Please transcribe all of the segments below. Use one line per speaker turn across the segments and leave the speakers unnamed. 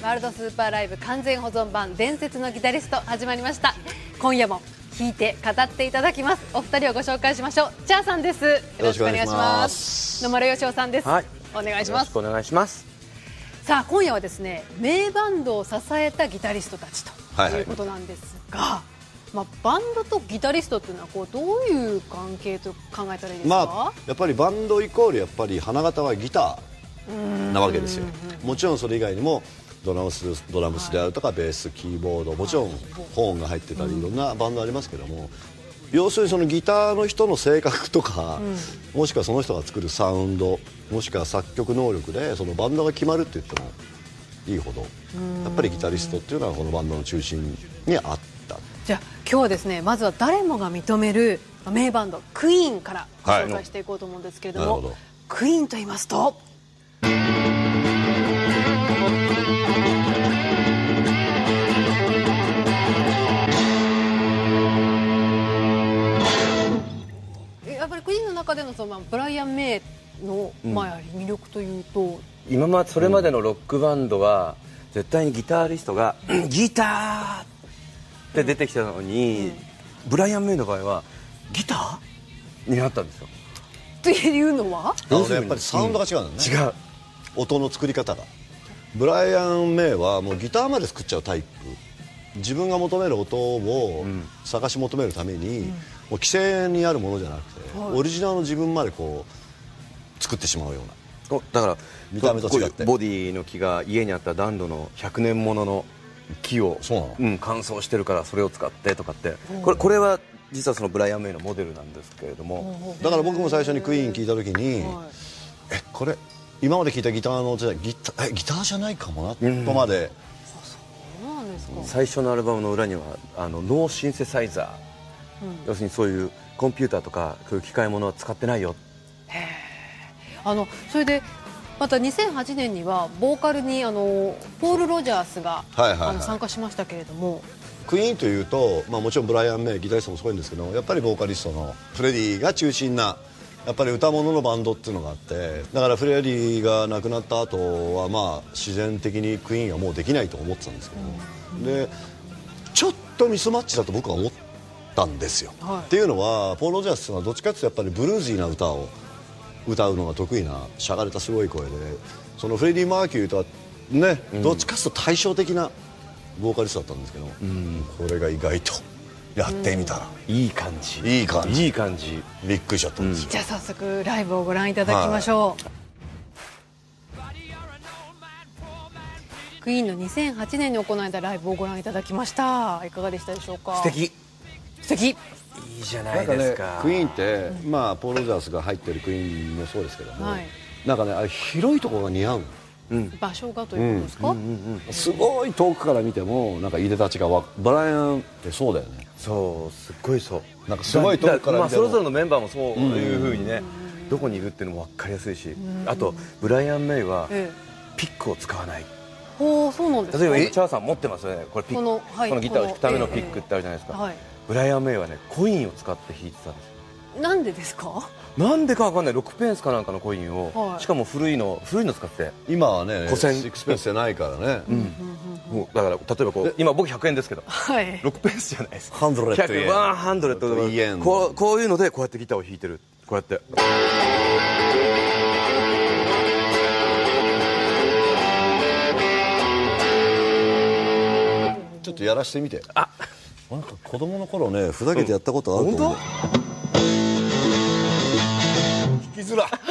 ワールドスーパーライブ完全保存版伝説のギタリスト始まりました。今夜も弾いて語っていただきます。お二人をご紹介しましょう。チャーさんです。よろしくお願いします。野村義雄さんです。はい、お願いします。
よろしくお願いします。
さあ今夜はですね、名バンドを支えたギタリストたちということなんですが、バンドとギタリストっていうのはどういう関係と考えたらいいですか？
やっぱりバンドイコールやっぱり花形はギターなわけですよ。もちろんそれ以外にもドラムスであるとか、ベース、キーボード、もちろんホーンが入ってたりいろんなバンドありますけども、要するにそのギターの人の性格とか、もしくはその人が作るサウンド、もしくは作曲能力でそのバンドが決まるって言ってもいいほど、やっぱりギタリストっていうのはこのバンドの中心にあった。
じゃあ今日はですね、まずは誰もが認める名バンドクイーンからご紹介していこうと思うんですけれども、クイーンと言いますとやっぱりクイーンの中でのブライアン・メイの魅力というと、
今それまでのロックバンドは絶対にギタリストがギターって出てきたのに、ブライアン・メイの場合はギターになったんですよ。
っていうのは
やっぱりサウンドが違うんだね。
違う、
音の作り方が。ブライアン・メイはもうギターまで作っちゃうタイプ。自分が求める音を探し求めるために、もう規制にあるものじゃなくて、オリジナルの自分まで作ってしまうような。
だから
見た目と違って
ボディの木が家にあった暖炉の100年ものの木を乾燥してるからそれを使ってとかって、これは実はそのブライアン・メイのモデルなんですけれども、
だから僕も最初にクイーン聞いた時に、これ今まで聞いたギターの音じゃギターじゃないかもなとまで。
最初のアルバムの裏にはノーシンセサイザー、要するにそういうコンピューターとかそういう機械ものは使ってないよ。
それでまた2008年にはボーカルにポール・ロジャースが参加しましたけれども、
クイーンというと、もちろんブライアン・メイギタリストもすごいんですけど、やっぱりボーカリストのフレディが中心なやっぱり歌物のバンドっていうのがあって、だからフレディが亡くなった後は自然的にクイーンはもうできないと思ってたんですけど、でちょっとミスマッチだと僕は思ったんですよ。っていうのはポール・ロジャースはどっちかっていうとやっぱりブルージーな歌を歌うのが得意なしゃがれたすごい声で、そのフレディ・マーキュリーとはね、どっちかというと対照的なボーカリストだったんですけど、これが意外とやってみたら
いい感じ
びっくりしちゃったんですよ。
じゃあ早速ライブをご覧いただきましょう。クイーンの2008年に行われたライブをご覧いただきました。いかがでしたでしょうか？
素敵いいじゃないですか。
クイーンってポール・ロジャースが入ってるクイーンもそうですけども、なんかね、あれ広いところが似合う。
場所がということですか？
すごい遠くから見てもなんか入れたちがブライアンってそうだよね。
そう、すっごいそう。
なんかすごい遠くから見ても、
それぞれのメンバーもそういう風にね、どこにいるっていうのも分かりやすいし、あとブライアン・メイはピックを使わない。
そうなんですか？
例えばチャーさん持ってますよね、これこのギターを弾くためのピックってあるじゃないですか。ブライアン・メイはね、コインを使って弾いてたんですよ。
なんでですか？
なんでかわかんない。6ペンスかなんかのコインを、しかも古いの使って。
今はね6ペンスじゃないからね。
だから例えば今僕100円ですけど、6ペンスじゃないです。
100円
こういうのでこうやってギターを弾いてる。こうやって
ちょっとやらしてみて。なんか子供の頃ね、ふざけてやったことあると思う。弾きづら。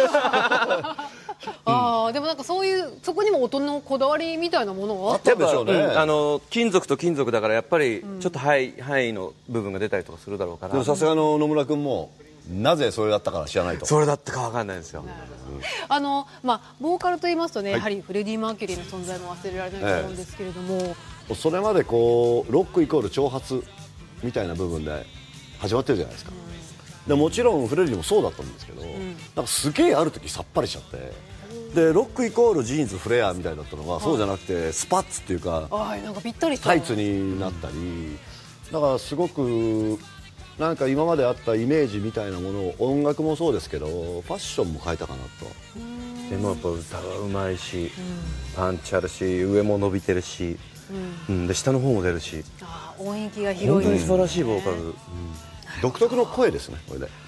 でもなんかそこにも音のこだわりみたいなものは
あったんでしょうね。
金属と金属だからやっぱりちょっと範囲の部分が出たりとかするだろうから。
でもさすがの野村君もなぜそれだったか知らないと。
それだってかわかんないですよ。
ボーカルと言いますとね、やはりフレディ・マーキュリーの存在も忘れられないと思うんですけれども、
それまでロックイコール挑発みたいな部分で始まってるじゃないですか。でもちろんフレディもそうだったんですけど、なんかすげえある時さっぱりしちゃって、でロックイコールジーンズフレアみたいだったのが、そうじゃなくてスパッツっていうか
なんかぴったり
タイツになったり、だからすごくなんか今まであったイメージみたいなものを、音楽もそうですけどファッションも変えたかなと。
でもやっぱ歌がうまいし、パンチあるし、上も伸びてるし、で下の方も出るし、
音域が広い、
本当に素晴らしいボーカル、
独特の声ですね、これで。